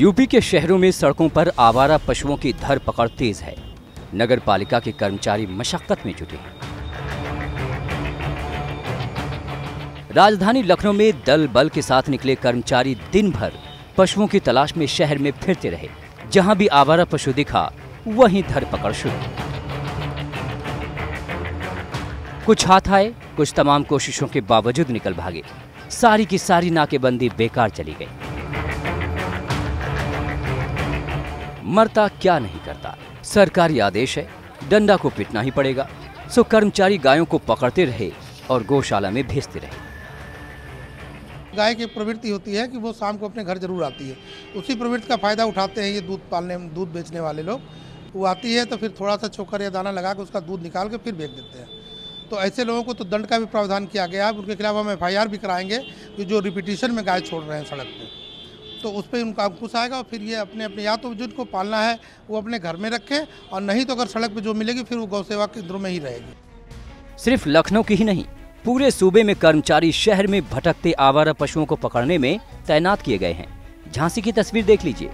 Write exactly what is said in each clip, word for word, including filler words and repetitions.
UP के शहरों में सड़कों पर आवारा पशुओं की धरपकड़ तेज है। नगर पालिका के कर्मचारी मशक्कत में जुटे हैं। राजधानी लखनऊ में दल बल के साथ निकले कर्मचारी दिन भर पशुओं की तलाश में शहर में फिरते रहे। जहां भी आवारा पशु दिखा वहीं धरपकड़ शुरू। कुछ हाथ आए, कुछ तमाम कोशिशों के बावजूद निकल भागे। सारी की सारी नाकेबंदी बेकार चली गई। मरता क्या नहीं करता, सरकारी आदेश है, डंडा को पीटना ही पड़ेगा। सो कर्मचारी गायों को पकड़ते रहे और गौशाला में भेजते रहे। गाय की प्रवृत्ति होती है कि वो शाम को अपने घर जरूर आती है। उसी प्रवृत्ति का फायदा उठाते हैं ये दूध पालने दूध बेचने वाले लोग। वो आती है तो फिर थोड़ा सा चोकर या दाना लगा के उसका दूध निकाल के फिर बेच देते हैं। तो ऐसे लोगों को तो दंड का भी प्रावधान किया गया है। उनके खिलाफ हम एफ आई आर भी कराएंगे कि जो रिपीटिशन में गाय छोड़ रहे हैं सड़क पे, तो उस पर उनका अंकुश आएगा। और फिर ये अपने अपने या तो जिनको पालना है वो अपने घर में रखें, और नहीं तो अगर सड़क पे जो मिलेगी फिर वो गौ सेवा केंद्रों में ही रहेगी। सिर्फ लखनऊ की ही नहीं, पूरे सूबे में कर्मचारी शहर में भटकते आवारा पशुओं को पकड़ने में तैनात किए गए हैं। झांसी की तस्वीर देख लीजिए।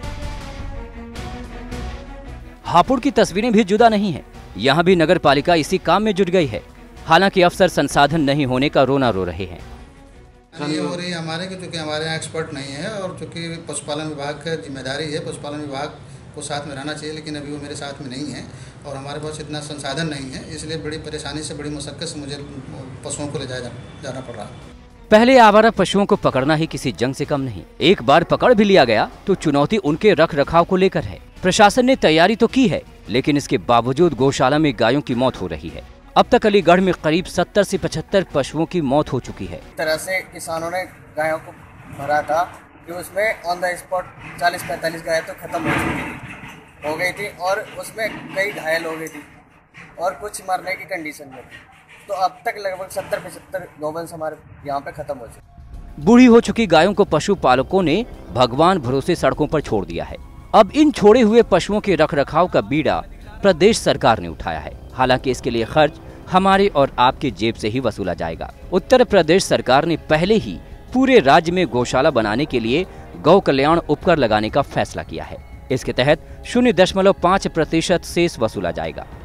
हापुड़ की तस्वीरें भी जुदा नहीं है। यहाँ भी नगर पालिका इसी काम में जुट गई है। हालांकि अफसर संसाधन नहीं होने का रोना रो रहे हैं। ये हो रही है हमारे को, चूँकि हमारे यहाँ एक्सपर्ट नहीं है और चूँकि पशुपालन विभाग का जिम्मेदारी है, पशुपालन विभाग को साथ में रहना चाहिए, लेकिन अभी वो मेरे साथ में नहीं है और हमारे पास इतना संसाधन नहीं है। इसलिए बड़ी परेशानी से, बड़ी मुशक्कत से मुझे पशुओं को ले जाया जाना पड़ रहा है। पहले आवारा पशुओं को पकड़ना ही किसी जंग से कम नहीं। एक बार पकड़ भी लिया गया तो चुनौती उनके रख रखाव को लेकर है। प्रशासन ने तैयारी तो की है, लेकिन इसके बावजूद गौशाला में गायों की मौत हो रही है। अब तक अलीगढ़ में करीब सत्तर से पचहत्तर पशुओं की मौत हो चुकी है। इस तरह से किसानों ने गायों को भरा था कि उसमें ऑन द स्पॉट चालीस पैंतालीस गाय तो खत्म हो चुकी थी हो गई थी और उसमें कई घायल हो गई थी और कुछ मरने की कंडीशन में। तो अब तक लगभग सत्तर पचहत्तर गौवंश हमारे यहाँ पे खत्म हो चुके। बूढ़ी हो चुकी गायों को पशुपालकों ने भगवान भरोसे सड़कों पर छोड़ दिया है। अब इन छोड़े हुए पशुओं के रख रखाव का बीड़ा प्रदेश सरकार ने उठाया है। हालांकि इसके लिए खर्च हमारे और आपके जेब से ही वसूला जाएगा। उत्तर प्रदेश सरकार ने पहले ही पूरे राज्य में गौशाला बनाने के लिए गौ कल्याण उपकर लगाने का फैसला किया है। इसके तहत शून्य दशमलव पाँच प्रतिशत सेस वसूला जाएगा।